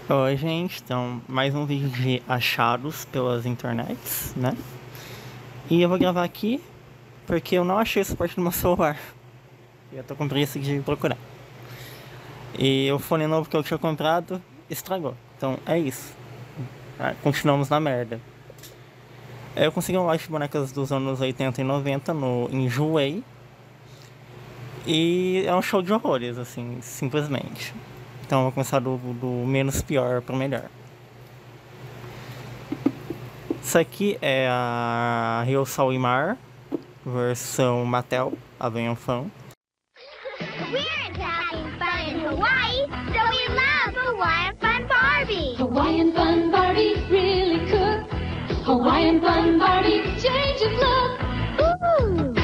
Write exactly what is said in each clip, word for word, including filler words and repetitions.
Oi, gente, então mais um vídeo de achados pelas internets, né? E eu vou gravar aqui porque eu não achei essa parte do meu celular. Eu tô com preguiça de procurar. E o fone novo que eu tinha comprado estragou. Então é isso. Ah, continuamos na merda. Eu consegui um lote de bonecas dos anos oitenta e noventa no Enjoei. E é um show de horrores, assim, simplesmente. Então eu vou começar do, do menos pior pro melhor. Isso aqui é a Rio Salimar, versão Mattel, Avenham Fan. We're having fun in Hawaii, so we love Hawaiian Fun Barbie. Hawaiian Fun Barbie really cook. Hawaiian Fun Barbie, change of look. Ooh!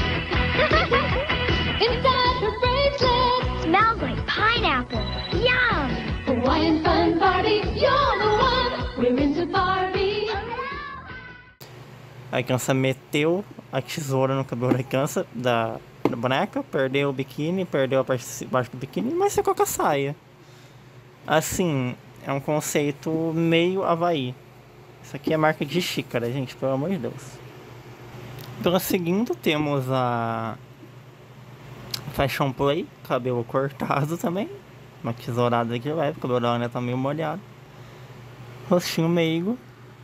Inside her bracelet, Smells like pineapple. Yum! Hawaiian Fun Barbie, you're the one. We're into Barbie. A criança meteu a tesoura no cabelo da criança, da, da boneca, perdeu o biquíni, perdeu a parte de baixo do biquíni, mas ficou com a saia. Assim, é um conceito meio Havaí. Isso aqui é marca de xícara, gente, pelo amor de Deus. Prosseguindo, temos a Fashion Play, cabelo cortado também. Uma tesourada de leve, o cabelo da Ana tá meio molhado. Rostinho meigo.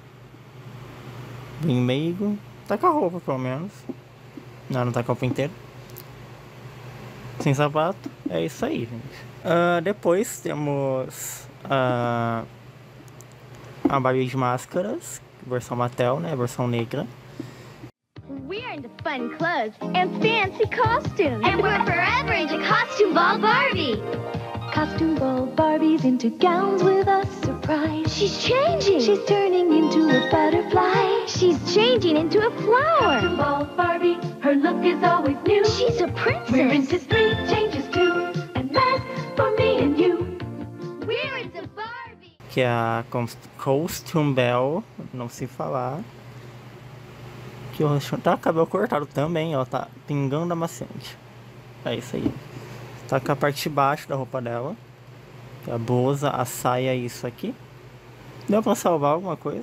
Bem meigo. Tá com a roupa, pelo menos. Não, não tá com a roupa inteira. Sem sapato. É isso aí, gente. Uh, depois temos uh, a Barbie de máscaras. Versão Mattel, né? Versão negra. We're into fun clothes and fancy costumes. And we're forever into Costume Ball Barbie. Costume Ball Barbie's into gowns with a surprise. She's changing. She's turning into a butterfly. She's changing into a flower. Costume Ball Barbie, her look is always new. She's a princess. We're into three changes too, and that's for me and you. We're into Barbie. Que é a Costume Bell. Não sei falar. Que o rosto tá com o cabelo cortado também, ó. Tá pingando amaciante. É isso aí. Tá com a parte de baixo da roupa dela. A blusa, a saia, isso aqui. Deu pra salvar alguma coisa?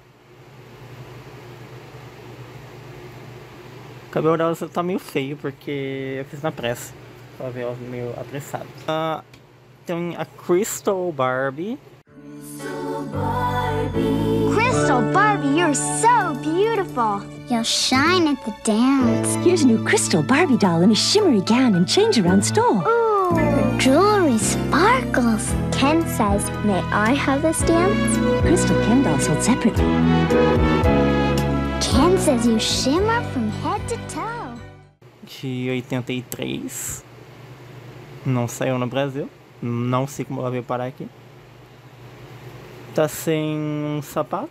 O cabelo dela tá meio feio porque eu fiz na pressa. Pra ver ela meio apressado. Uh, tem a Crystal Barbie. Crystal Barbie. Crystal Barbie, you're so beautiful. You'll shine at the dance. Here's a new Crystal Barbie doll in a shimmery gown and change around stole. Ooh, her jewelry sparkles. Ken says, may I have this dance? Crystal Ken dolls sold separately. Ken says you shimmer from head to toe. De oitenta e três. Não saiu no Brasil. Não sei como ela veio parar aqui. Tá sem um sapato.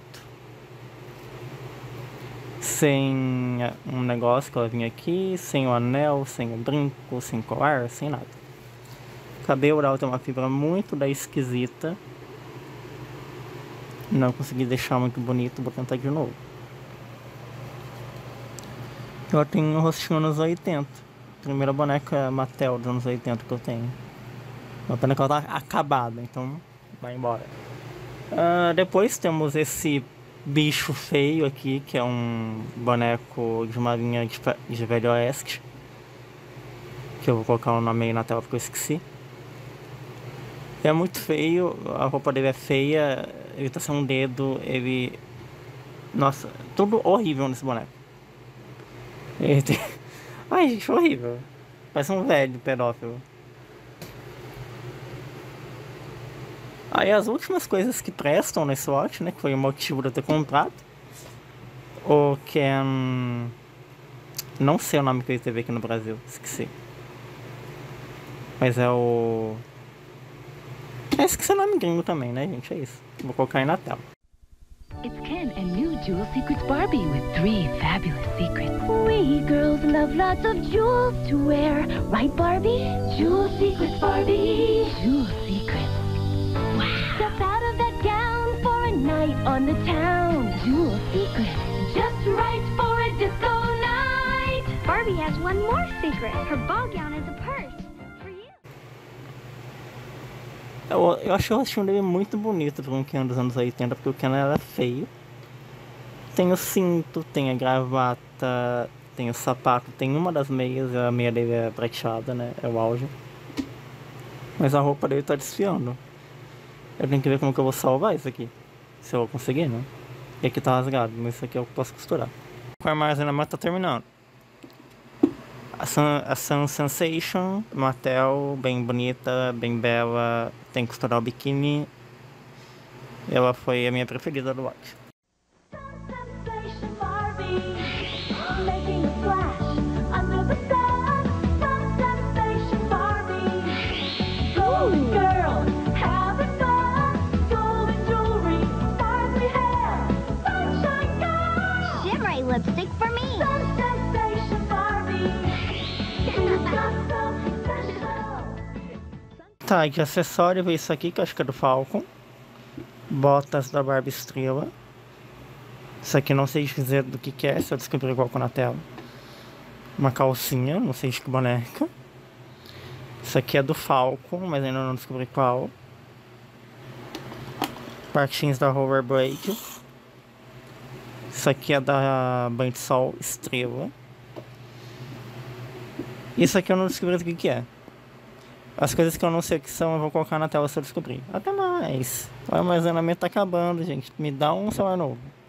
Sem um negócio que ela vinha aqui. Sem o anel, sem o brinco, sem colar, sem nada. O cabelo dela tem uma fibra muito da esquisita. Não consegui deixar muito bonito, vou tentar de novo. Ela tem um rostinho nos oitenta. Primeira boneca Mattel dos anos oitenta que eu tenho. Uma pena que ela tá acabada, então vai embora. Uh, depois temos esse bicho feio aqui, que é um boneco de uma linha de, de Velho Oeste. Que eu vou colocar o nome aí na tela porque eu esqueci. É muito feio, a roupa dele é feia, ele tá sem um dedo, ele... Nossa, tudo horrível nesse boneco. Ele tem... Ai, gente, horrível. Parece um velho pedófilo. Aí as últimas coisas que prestam nesse lote, né, que foi o motivo de eu ter comprado. O Ken... Não sei o nome que ele teve aqui no Brasil, esqueci. Mas é o... É, esqueci o nome gringo também, né, gente, é isso. Vou colocar aí na tela. It's Ken and new Jewel Secrets Barbie with three fabulous secrets. We girls love lots of jewels to wear, right Barbie? Jewel Secrets Barbie. Jewel Secrets. Step out of that gown for a night on the town. Jewel Secrets. Just right for a disco night. Barbie has one more secret. Her ball gown is a purse. For you. Eu, eu achei o rostinho dele muito bonito pra um Ken dos anos oitenta, porque o Ken era feio. Tem o cinto, tem a gravata, tem o sapato, tem uma das meias, a meia dele é prateada, né? É o auge. Mas a roupa dele tá desfiando. Eu tenho que ver como que eu vou salvar isso aqui. Se eu vou conseguir, né? E aqui tá rasgado, mas isso aqui eu posso costurar. O armazenamento tá terminando. A Sun, a Sun Sensation, Mattel, bem bonita, bem bela. Tem que costurar o biquíni. Ela foi a minha preferida do watch. Sensation Barbie, making a splash under the sun. Sun Sensation Barbie, golden girl, having fun. Golden jewelry, sparkly hair, sunshine girl. Shimmery lipstick for me. Sun Sensation Barbie, you've got something special. Tá, de acessório veio isso aqui, que eu acho que é do Falcon. Botas da Barbie Estrela. Isso aqui não sei dizer do que que é, se eu descobrir igual na tela. Uma calcinha, não sei de que boneca. Isso aqui é do Falcon, mas ainda não descobri qual. Patins da Hoverblade. Isso aqui é da Banho de Sol Estrela. Isso aqui eu não descobri do que que é. As coisas que eu não sei o que são, eu vou colocar na tela se eu descobrir. Até mais. O armazenamento tá acabando, gente. Me dá um celular novo.